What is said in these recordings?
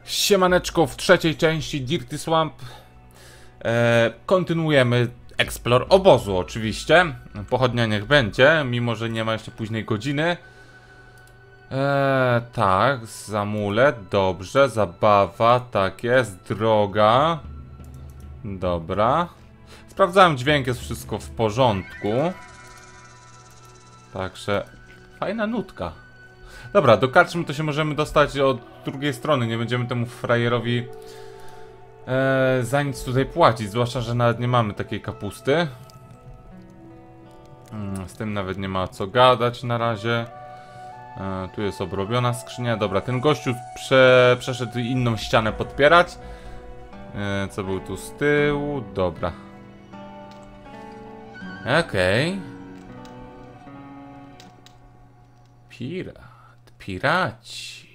Siemaneczko, w trzeciej części Dirty Swamp kontynuujemy explore obozu oczywiście. Pochodnia niech będzie, mimo że nie ma jeszcze późnej godziny. Tak, amulet, dobrze, zabawa, tak jest, droga. Dobra. Sprawdzałem dźwięk, jest wszystko w porządku. Także fajna nutka. Dobra, do karczmy to się możemy dostać od drugiej strony. Nie będziemy temu frajerowi za nic tutaj płacić. Zwłaszcza, że nawet nie mamy takiej kapusty. Z tym nawet nie ma co gadać na razie. Tu jest obrobiona skrzynia. Dobra, ten gościu przeszedł inną ścianę podpierać. Co był tu z tyłu? Dobra. Okej. Piraci.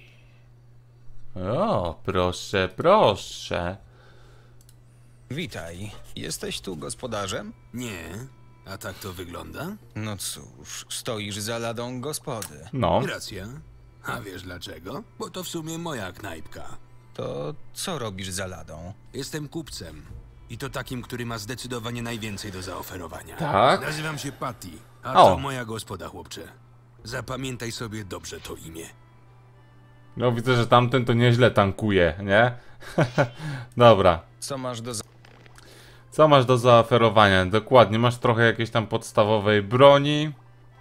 O, proszę, proszę. Witaj. Jesteś tu gospodarzem? Nie, a tak to wygląda? No cóż, stoisz za ladą gospody. No. Racja. A wiesz dlaczego? Bo to w sumie moja knajpka. To co robisz za ladą? Jestem kupcem. I to takim, który ma zdecydowanie najwięcej do zaoferowania. Tak? Nazywam się Patty, a O. to moja gospoda, chłopcze. Zapamiętaj sobie dobrze to imię. No widzę, że tamten to nieźle tankuje, nie? Dobra. Co masz do Co masz do zaoferowania? Dokładnie, masz trochę jakiejś tam podstawowej broni.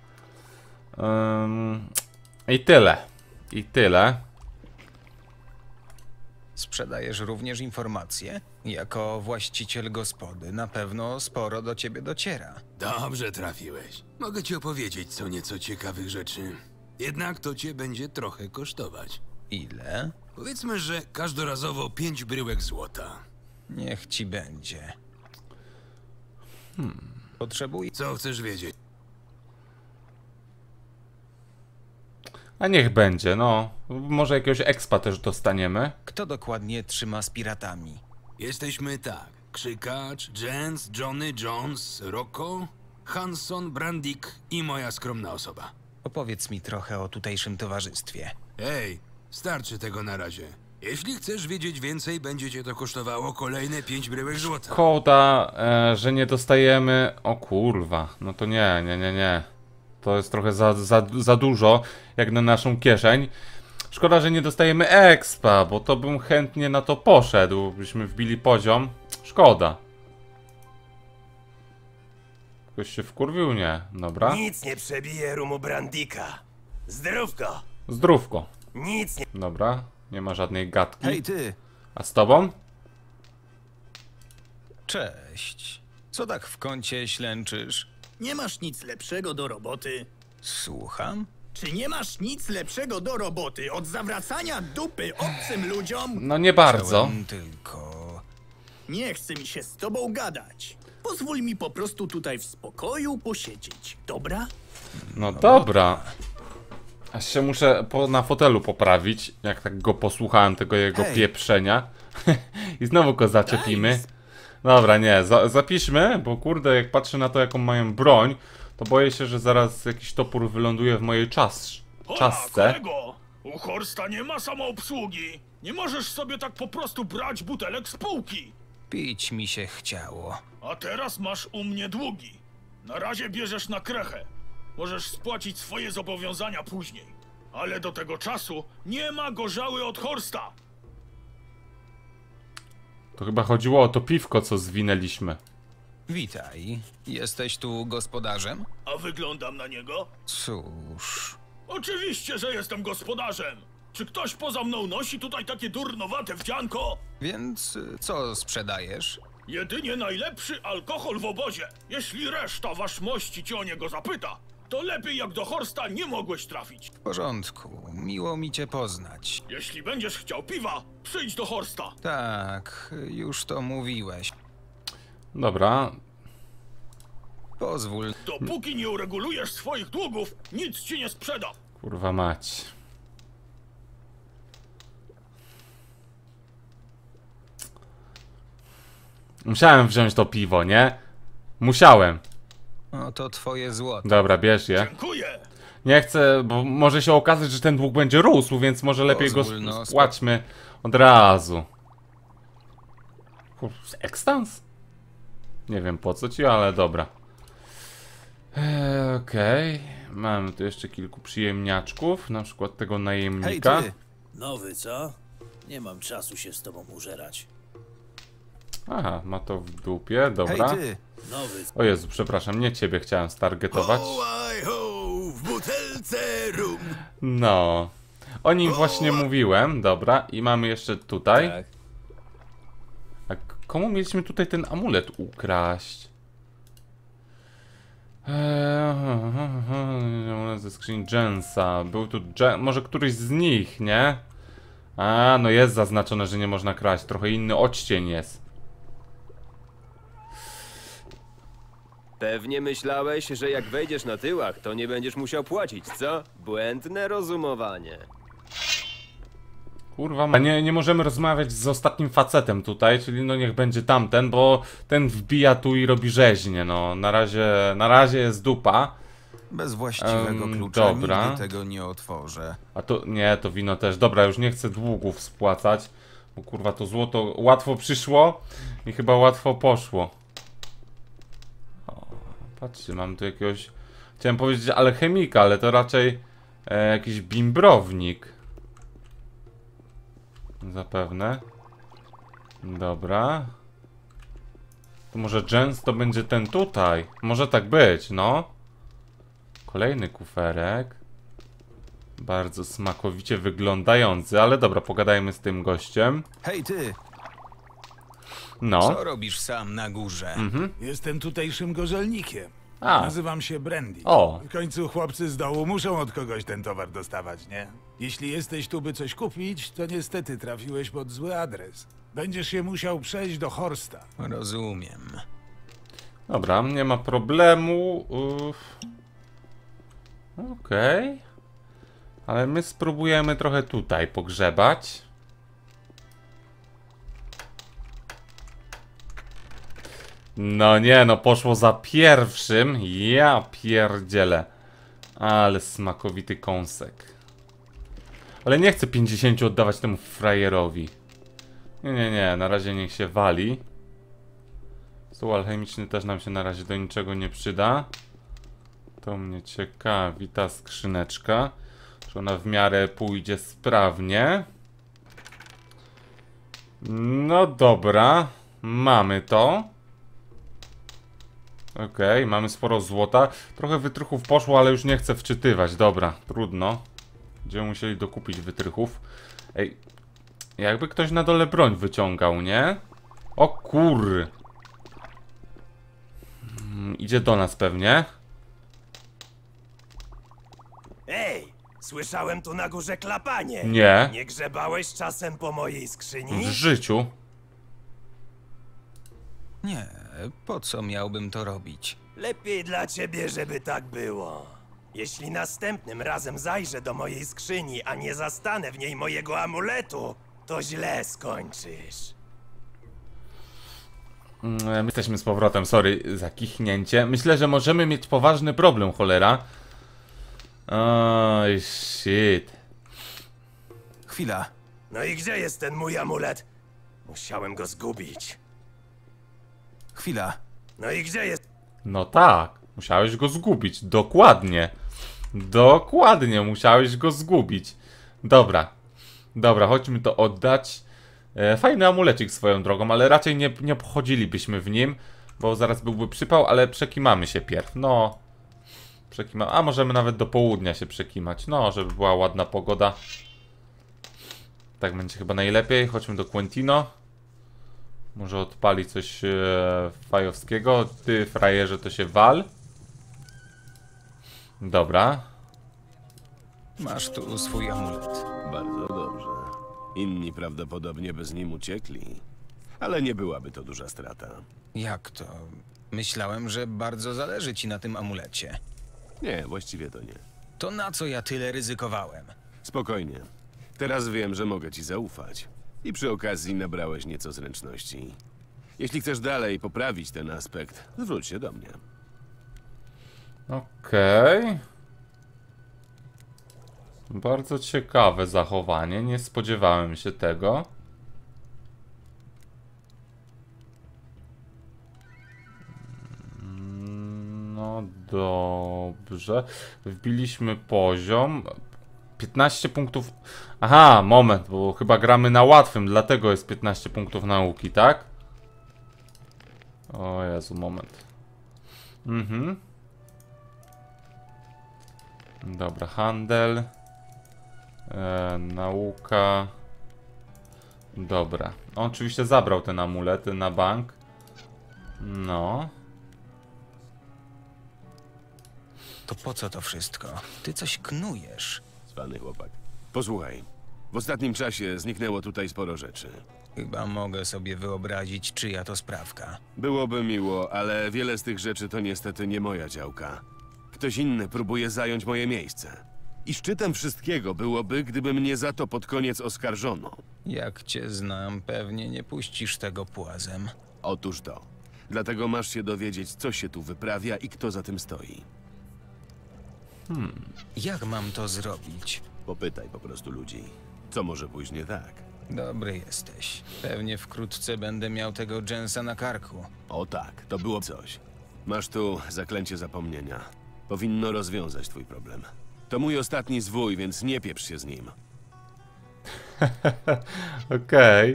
I tyle. I tyle. Sprzedajesz również informacje? Jako właściciel gospody na pewno sporo do ciebie dociera. Dobrze trafiłeś. Mogę ci opowiedzieć co nieco ciekawych rzeczy. Jednak to cię będzie trochę kosztować. Ile? Powiedzmy, że każdorazowo 5 bryłek złota. Niech ci będzie. Potrzebuję... Co chcesz wiedzieć? A niech będzie, no. Może jakiegoś expa też dostaniemy. Kto dokładnie trzyma z piratami? Jesteśmy tak. Krzykacz, Jens, Johnny, Jones, Rocco, Hanson, Brandik i moja skromna osoba. Opowiedz mi trochę o tutejszym towarzystwie. Ej, starczy tego na razie. Jeśli chcesz wiedzieć więcej, będzie cię to kosztowało kolejne 5 bryłek złota. Szkoda, że nie dostajemy... O kurwa, no to nie. To jest trochę za dużo, jak na naszą kieszeń. Szkoda, że nie dostajemy expa, bo to bym chętnie na to poszedł. Byśmy wbili poziom. Szkoda. Ktoś się wkurwił? Nie. Dobra. Nic nie przebije rumu Brandika. Zdrówko! Zdrówko. Nic nie... Dobra. Nie ma żadnej gadki. Hej ty! A z tobą? Cześć. Co tak w kącie ślęczysz? Nie masz nic lepszego do roboty? Słucham? Czy nie masz nic lepszego do roboty od zawracania dupy obcym ludziom? No nie bardzo. Chciałem tylko... Nie chce mi się z tobą gadać. Pozwól mi po prostu tutaj w spokoju posiedzieć, dobra? No dobra. Aż się muszę na fotelu poprawić, jak tak go posłuchałem, tego jego Hej. pieprzenia. I znowu go zaczepimy. Dobra, nie, zapiszmy, bo kurde, jak patrzę na to, jaką mają broń, to boję się, że zaraz jakiś topór wyląduje w mojej czasce. Kolego! U Horsta nie ma samoobsługi. Nie możesz sobie tak po prostu brać butelek z półki. Pić mi się chciało. A teraz masz u mnie długi. Na razie bierzesz na krechę. Możesz spłacić swoje zobowiązania później. Ale do tego czasu nie ma gorzały od Horsta. To chyba chodziło o to piwko, co zwinęliśmy. Witaj. Jesteś tu gospodarzem? A wyglądam na niego? Cóż... Oczywiście, że jestem gospodarzem. Czy ktoś poza mną nosi tutaj takie durnowate wdzianko? Więc co sprzedajesz? Jedynie najlepszy alkohol w obozie. Jeśli reszta waszmości cię o niego zapyta, to lepiej jak do Horsta nie mogłeś trafić. W porządku. Miło mi cię poznać. Jeśli będziesz chciał piwa, przyjdź do Horsta. Tak, już to mówiłeś. Dobra. Pozwól. Dopóki nie uregulujesz swoich długów, nic ci nie sprzeda. Kurwa mać. Musiałem wziąć to piwo, nie? Musiałem. Oto twoje złoto. Dobra, bierz je. Dziękuję. Nie chcę, bo może się okazać, że ten dług będzie rósł, więc może lepiej go Pozwól, no, spłaćmy od razu. Ekstans? Nie wiem po co ci, ale dobra. Okej. Mamy tu jeszcze kilku przyjemniaczków, na przykład tego Hej najemnika. ty! Nowy, co? Nie mam czasu się z tobą użerać. Aha, ma to w dupie, dobra. Hej ty! Nowy, O Jezu, przepraszam, nie ciebie chciałem stargetować. w butelce rum. No. O nim właśnie mówiłem, dobra. I mamy jeszcze tutaj. tak. A komu mieliśmy tutaj ten amulet ukraść? Amulet ze skrzyni Jensa. Był tu może któryś z nich, nie? A, no jest zaznaczone, że nie można kraść. Trochę inny odcień jest. Pewnie myślałeś, że jak wejdziesz na tyłach, to nie będziesz musiał płacić, co? Błędne rozumowanie. Kurwa, nie możemy rozmawiać z ostatnim facetem tutaj, czyli no niech będzie tamten, bo ten wbija tu i robi rzeźnie, no. Na razie jest dupa. Bez właściwego klucza dobra. nigdy tego nie otworzę. A to, nie, to wino też. Dobra, już nie chcę długów spłacać, bo kurwa to złoto łatwo przyszło i chyba łatwo poszło. O, patrzcie, mam tu jakiegoś... Chciałem powiedzieć alchemika, ale to raczej jakiś bimbrownik. Zapewne. Dobra. To może Jens to będzie ten tutaj. Może tak być, no. Kolejny kuferek. Bardzo smakowicie wyglądający, ale dobra, pogadajmy z tym gościem. Hej ty! No. Co robisz sam na górze? Jestem tutejszym gorzelnikiem. A. Nazywam się Brandy. O. W końcu chłopcy z dołu muszą od kogoś ten towar dostawać, nie? Jeśli jesteś tu, by coś kupić, to niestety trafiłeś pod zły adres. Będziesz się musiał przejść do Horsta. Rozumiem. Dobra, nie ma problemu. Okej. Ale my spróbujemy trochę tutaj pogrzebać. No nie, no poszło za pierwszym. Ja pierdzielę. Ale smakowity kąsek. Ale nie chcę 50 oddawać temu frajerowi. Nie, na razie niech się wali. Stół alchemiczny też nam się na razie do niczego nie przyda. To mnie ciekawi ta skrzyneczka. Czy ona w miarę pójdzie sprawnie. No dobra. Mamy to. Okej, mamy sporo złota. Trochę wytrychów poszło, ale już nie chcę wczytywać. Dobra, trudno. Będziemy musieli dokupić wytrychów. Ej, jakby ktoś na dole broń wyciągał, nie? O kur... Idzie do nas pewnie. Ej, słyszałem tu na górze klapanie. Nie. Nie grzebałeś czasem po mojej skrzyni? W życiu. Nie, po co miałbym to robić? Lepiej dla ciebie, żeby tak było. Jeśli następnym razem zajrzę do mojej skrzyni, a nie zastanę w niej mojego amuletu, to źle skończysz. My jesteśmy z powrotem, sorry za kichnięcie. Myślę, że możemy mieć poważny problem, cholera. Oj, shit. Chwila. No i gdzie jest ten mój amulet? Musiałem go zgubić. Chwila. No i gdzie jest... No tak, musiałeś go zgubić, dokładnie. Dokładnie, musiałeś go zgubić. Dobra, chodźmy to oddać. Fajny amulecik swoją drogą, ale raczej nie obchodzilibyśmy w nim, bo zaraz byłby przypał, ale przekimamy się pierw. No, a możemy nawet do południa się przekimać, no, żeby była ładna pogoda. Tak będzie chyba najlepiej. Chodźmy do Quentino. Może odpali coś fajowskiego. Ty, frajerze, to się wal. Dobra. Masz tu swój amulet. Bardzo dobrze. Inni prawdopodobnie by z nim uciekli. Ale nie byłaby to duża strata. Jak to? Myślałem, że bardzo zależy ci na tym amulecie. Nie, właściwie to nie. To na co ja tyle ryzykowałem? Spokojnie. Teraz wiem, że mogę ci zaufać. I przy okazji nabrałeś nieco zręczności. Jeśli chcesz dalej poprawić ten aspekt, zwróć się do mnie. Okej. Bardzo ciekawe zachowanie, nie spodziewałem się tego. No dobrze. Wbiliśmy poziom. 15 punktów. Aha, moment, bo chyba gramy na łatwym, dlatego jest 15 punktów nauki, tak? O Jezu, moment. Dobra, handel. Nauka. Dobra. On oczywiście zabrał ten amulety na bank. No. To po co to wszystko? Ty coś knujesz. Cwany chłopak. Posłuchaj. W ostatnim czasie zniknęło tutaj sporo rzeczy. Chyba mogę sobie wyobrazić, czyja to sprawka. Byłoby miło, ale wiele z tych rzeczy to niestety nie moja działka. Ktoś inny próbuje zająć moje miejsce. I szczytem wszystkiego byłoby, gdyby mnie za to pod koniec oskarżono. Jak cię znam, pewnie nie puścisz tego płazem. Otóż to. Dlatego masz się dowiedzieć, co się tu wyprawia i kto za tym stoi. Jak mam to zrobić? Popytaj po prostu ludzi. Co może pójść nie tak? Dobry jesteś. Pewnie wkrótce będę miał tego Jensa na karku. O tak, to było coś. Masz tu zaklęcie zapomnienia. Powinno rozwiązać twój problem. To mój ostatni zwój, więc nie pieprz się z nim. Okej.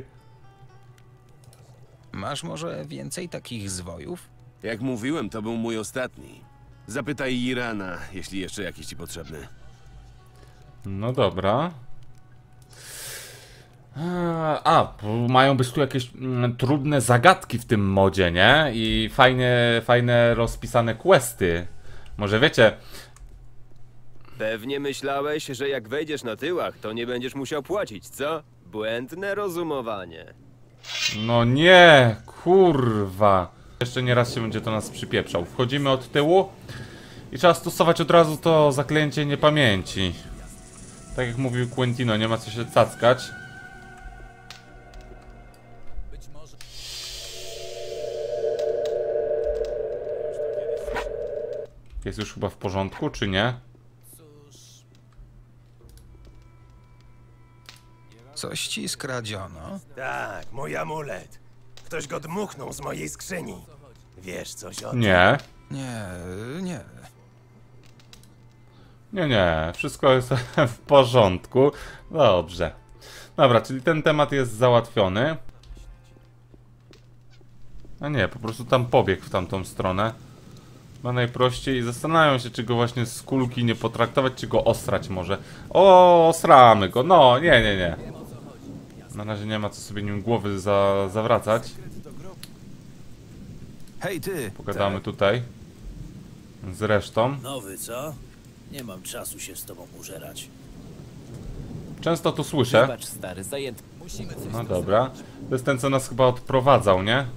Masz może więcej takich zwojów? Jak mówiłem, to był mój ostatni. Zapytaj Irana, jeśli jeszcze jakiś ci potrzebny. No dobra. Mają być tu jakieś trudne zagadki w tym modzie, nie? I fajne rozpisane questy. Może wiecie... Pewnie myślałeś, że jak wejdziesz na tyłach, to nie będziesz musiał płacić, co? Błędne rozumowanie. No nie, kurwa. Jeszcze nie raz się będzie to nas przypieprzał. Wchodzimy od tyłu i trzeba stosować od razu to zaklęcie niepamięci. Tak jak mówił Quentino, nie ma co się cackać. Jest już chyba w porządku, czy nie? Coś ci skradziono? Tak, mój amulet. Ktoś go dmuchnął z mojej skrzyni. Wiesz coś o tym? Nie. Nie. Nie, wszystko jest w porządku. Dobrze. Dobra, czyli ten temat jest załatwiony. A nie, po prostu tam pobiegł w tamtą stronę. Chyba najprościej. Zastanawiam się, czy go właśnie z kulki nie potraktować, czy go osrać może. O, osramy go. No, nie. Na razie nie ma co sobie nim głowy zawracać. Hej ty! Pogadamy tutaj z resztą. Nowy, co? Nie mam czasu się z tobą użerać. Często to słyszę. Wybacz, stary, zajęty. No dobra. To jest ten, co nas chyba odprowadzał, nie?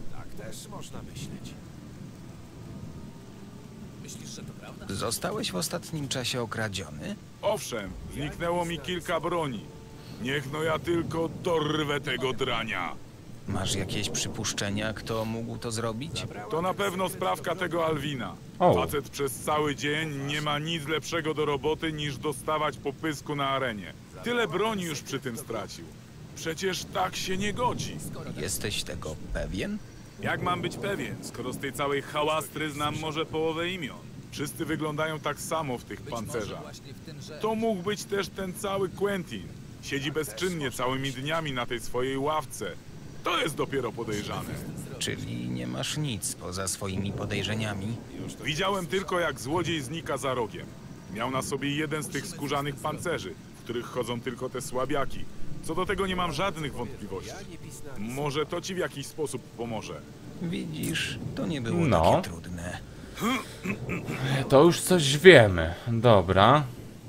Zostałeś w ostatnim czasie okradziony? Owszem, zniknęło mi kilka broni. Niech no ja tylko dorwę tego drania. Masz jakieś przypuszczenia, kto mógł to zrobić? To na pewno sprawka tego Alwina. O. Facet przez cały dzień nie ma nic lepszego do roboty niż dostawać po pysku na arenie. Tyle broni już przy tym stracił. Przecież tak się nie godzi. Jesteś tego pewien? Jak mam być pewien, skoro z tej całej hałastry znam może połowę imion? Wszyscy wyglądają tak samo w tych pancerzach. To mógł być też ten cały Quentin. Siedzi bezczynnie całymi dniami na tej swojej ławce. To jest dopiero podejrzane. Czyli nie masz nic poza swoimi podejrzeniami? Widziałem tylko, jak złodziej znika za rogiem. Miał na sobie jeden z tych skórzanych pancerzy, w których chodzą tylko te słabiaki. Co do tego nie mam żadnych wątpliwości. Może to ci w jakiś sposób pomoże. Widzisz, to nie było No. takie trudne. To już coś wiemy. Dobra.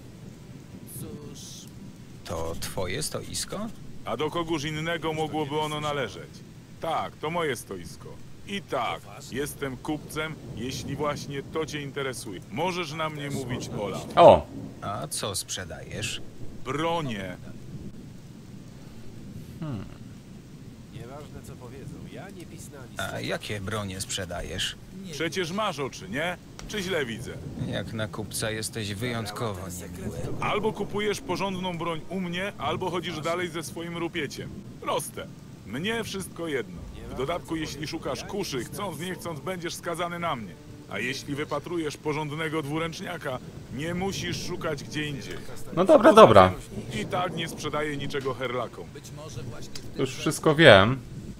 To twoje stoisko? A do kogoś innego mogłoby ono należeć. Tak, to moje stoisko. I tak, jestem kupcem, jeśli właśnie to cię interesuje. Możesz na mnie mówić Ola. O! A co sprzedajesz? Bronie. A jakie bronie sprzedajesz? Przecież masz oczy, nie? Czy źle widzę? Jak na kupca jesteś wyjątkowo niemiły. Albo kupujesz porządną broń u mnie, albo chodzisz dalej ze swoim rupieciem. Proste. Mnie wszystko jedno. W dodatku, jeśli szukasz kuszy, chcąc nie chcąc, będziesz skazany na mnie. A jeśli wypatrujesz porządnego dwuręczniaka, nie musisz szukać gdzie indziej. No dobra, dobra. I tak nie sprzedaję niczego herlakom. Już wszystko wiem.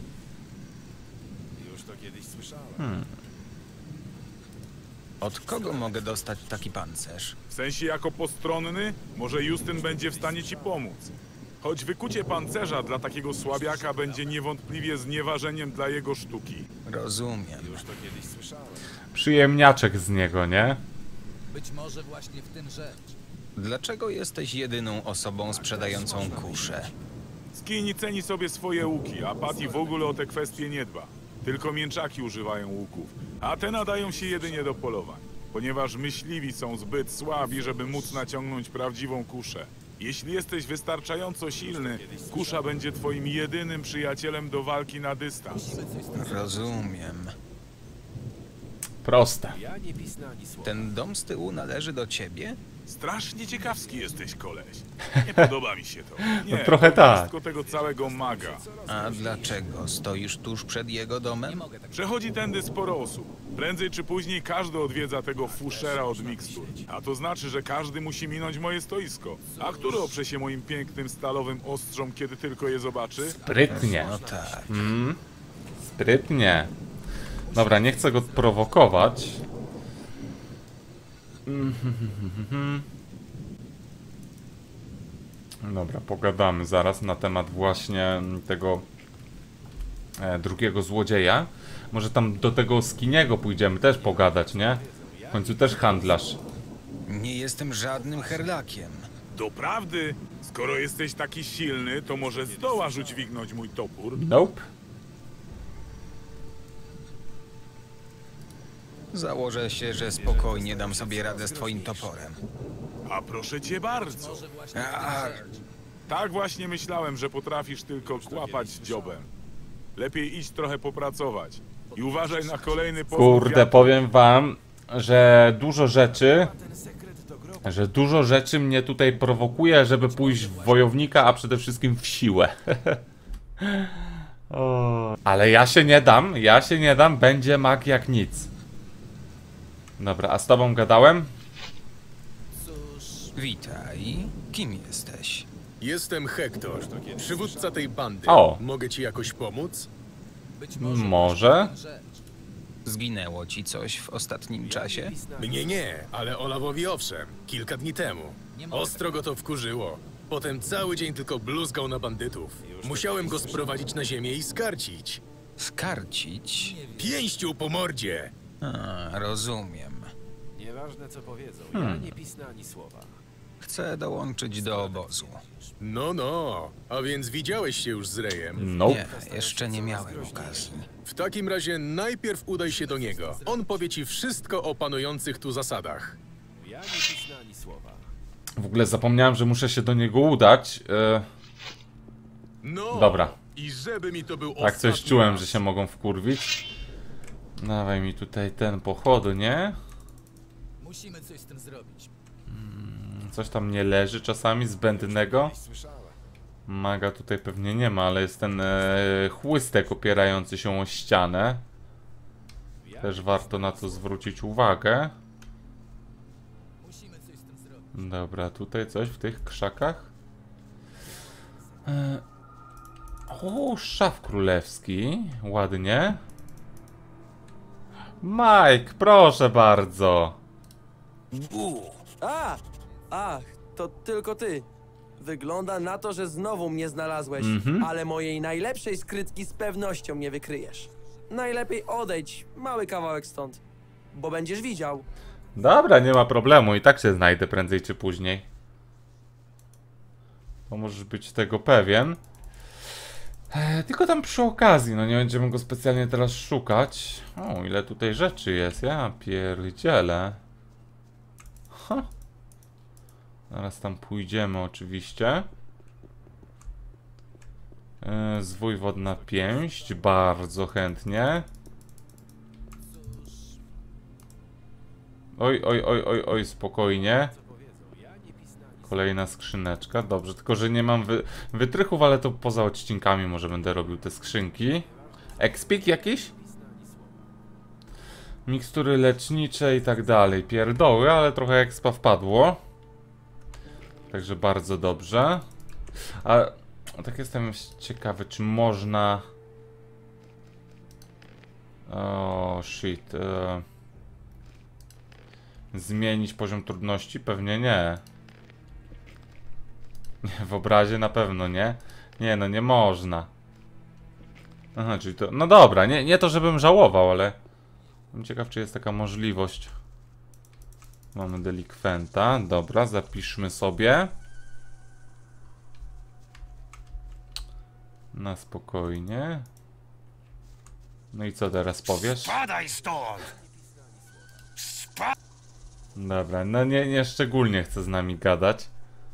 Od kogo mogę dostać taki pancerz? W sensie jako postronny, może Justyn będzie w stanie ci pomóc. Choć wykucie pancerza dla takiego słabiaka będzie niewątpliwie znieważeniem dla jego sztuki. Rozumiem. Przyjemniaczek z niego, nie? Być może właśnie w tym rzecz. Dlaczego jesteś jedyną osobą sprzedającą kuszę? Skini ceni sobie swoje łuki, a Patty w ogóle o te kwestie nie dba. Tylko mięczaki używają łuków, a te nadają się jedynie do polowań. Ponieważ myśliwi są zbyt słabi, żeby móc naciągnąć prawdziwą kuszę. Jeśli jesteś wystarczająco silny, kusza będzie twoim jedynym przyjacielem do walki na dystans. Rozumiem. Proste. Ten dom z tyłu należy do ciebie? Strasznie ciekawski jesteś, koleś. Nie podoba mi się to. Nie, trochę to tak. wszystko tego całego maga. A dlaczego stoisz tuż przed jego domem? Przechodzi tędy sporo osób. Prędzej czy później każdy odwiedza tego fuszera od mikstur. A to znaczy, że każdy musi minąć moje stoisko. A który oprze się moim pięknym stalowym ostrzom, kiedy tylko je zobaczy? Sprytnie. No tak. Sprytnie. Dobra, nie chcę go prowokować. Dobra, pogadamy zaraz na temat właśnie tego drugiego złodzieja. Może tam do tego Skiniego pójdziemy też pogadać, nie? W końcu też handlarz. Nie jestem żadnym herlakiem. Doprawdy, skoro jesteś taki silny, to może zdołasz udźwignąć mój topór? Nope. Założę się, że spokojnie dam sobie radę z twoim toporem. A proszę cię bardzo. A, Tak właśnie myślałem, że potrafisz tylko kłapać dziobem. Lepiej idź trochę popracować. I uważaj na kolejny powód Kurde, wiatru. powiem wam, że dużo rzeczy mnie tutaj prowokuje, żeby pójść w wojownika, a przede wszystkim w siłę. O. Ale ja się nie dam, będzie mag jak nic. Dobra, a z tobą gadałem? witaj. Kim jesteś? Jestem Hektor, przywódca tej bandy. O. Mogę ci jakoś pomóc? Może? Zginęło ci coś w ostatnim czasie? Mnie nie, ale Olawowi owszem. Kilka dni temu. Ostro go to wkurzyło. Potem cały dzień tylko bluzgał na bandytów. Musiałem go sprowadzić na ziemię i skarcić. Skarcić? Pięścią po mordzie! A, rozumiem. Nieważne co powiedzą, ja nie pisnę ani słowa. Chcę dołączyć do obozu. No, a więc widziałeś się już z Rejem? Nope. Nie, jeszcze nie miałem okazji. W takim razie najpierw udaj się do niego. On powie ci wszystko o panujących tu zasadach. Ja nie pisnę ani słowa. W ogóle zapomniałem, że muszę się do niego udać. No, Dobra. i żeby mi to był Tak coś ostatni czułem, raz. że się mogą wkurwić. Dawaj mi tutaj ten pochody, nie? Musimy coś z tym zrobić. Coś tam nie leży czasami zbędnego. Maga tutaj pewnie nie ma, ale jest ten chłystek opierający się o ścianę. Też warto na to zwrócić uwagę. Musimy coś z tym zrobić. Dobra, tutaj coś w tych krzakach. O, szaf królewski. Ładnie. Mike, proszę bardzo. Ach, to tylko ty. Wygląda na to, że znowu mnie znalazłeś, ale mojej najlepszej skrytki z pewnością nie wykryjesz. Najlepiej odejdź mały kawałek stąd, bo będziesz widział. Dobra, nie ma problemu. I tak się znajdę prędzej czy później. To możesz być tego pewien. Tylko tam przy okazji, no nie będziemy go specjalnie teraz szukać. O, ile tutaj rzeczy jest. Ja pierdzielę. Ha. Zaraz tam pójdziemy oczywiście. zwój wodna pięść, bardzo chętnie. Oj, spokojnie. Kolejna skrzyneczka, dobrze, tylko że nie mam wytrychów, ale to poza odcinkami może będę robił te skrzynki. Expik jakiś? Mikstury lecznicze i tak dalej, pierdoły, ale trochę expa wpadło. Także bardzo dobrze. A tak jestem ciekawy, czy można... O, shit. Zmienić poziom trudności? Pewnie nie. Nie, w obrazie na pewno nie. Nie, no nie można. Aha, czyli to... No dobra, nie to żebym żałował, ale... Jestem ciekaw, czy jest taka możliwość. Mamy delikwenta. Dobra, zapiszmy sobie. Na spokojnie. No i co teraz powiesz? Spadaj stąd! Dobra, no nie szczególnie chce z nami gadać.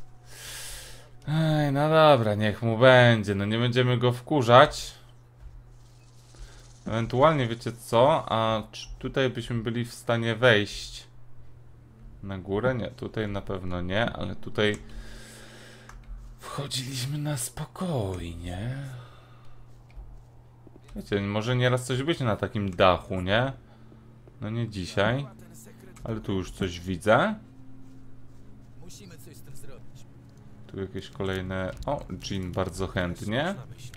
Ej, no dobra, niech mu będzie. No nie będziemy go wkurzać. Ewentualnie wiecie co? A czy tutaj byśmy byli w stanie wejść na górę? Nie, tutaj na pewno nie, ale tutaj wchodziliśmy na spokojnie. Wiecie, może nieraz coś być na takim dachu, nie? No nie dzisiaj. Ale tu już coś widzę. Tu jakieś kolejne... O, Jean bardzo chętnie.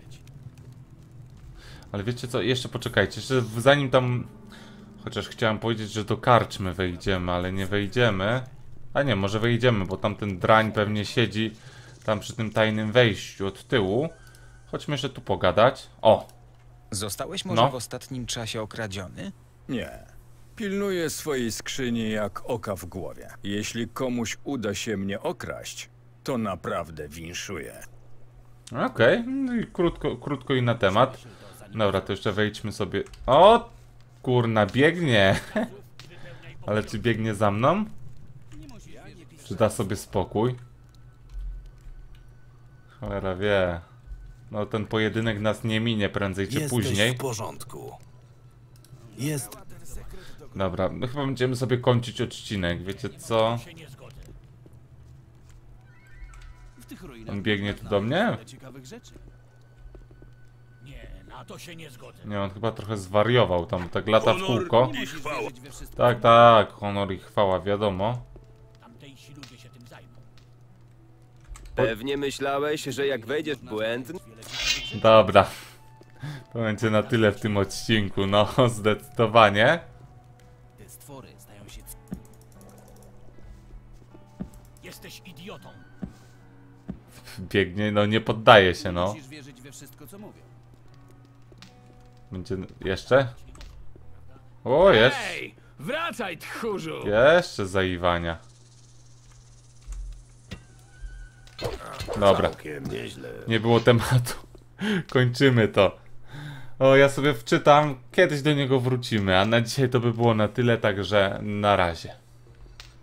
Ale wiecie co? Jeszcze poczekajcie. Jeszcze zanim tam... Chociaż chciałem powiedzieć, że do karczmy wejdziemy, ale nie wejdziemy. A nie, może wejdziemy, bo tam ten drań pewnie siedzi tam przy tym tajnym wejściu od tyłu. Chodźmy jeszcze tu pogadać. O! Zostałeś może w ostatnim czasie okradziony? Nie. Pilnuję swojej skrzyni jak oka w głowie. Jeśli komuś uda się mnie okraść, to naprawdę winszuję. Okej, no i krótko i na temat. Dobra, to jeszcze wejdźmy sobie. O! Kurna, biegnie! Ale czy biegnie za mną? Czy da sobie spokój? Cholera wie. No ten pojedynek nas nie minie prędzej czy później. Jesteś w porządku. Jest... Dobra, no chyba będziemy sobie kończyć odcinek, wiecie co? On biegnie tu do mnie? Nie, on chyba trochę zwariował tam, tak lata w kółko. Tak, honor i chwała, wiadomo. Pewnie myślałeś, że jak wejdziesz w błęd... Dobra. To będzie na tyle w tym odcinku, no zdecydowanie. Te stwory zdają się... Jesteś idiotą. Biegnie, no nie poddaje się, no. Musisz wierzyć we wszystko, co mówią. Będzie jeszcze? O, jest. Hej, wracaj, tchórzu! Jeszcze zaiwania. Dobra. Nie było tematu. Kończymy to. O, ja sobie wczytam. Kiedyś do niego wrócimy, a na dzisiaj to by było na tyle, także na razie.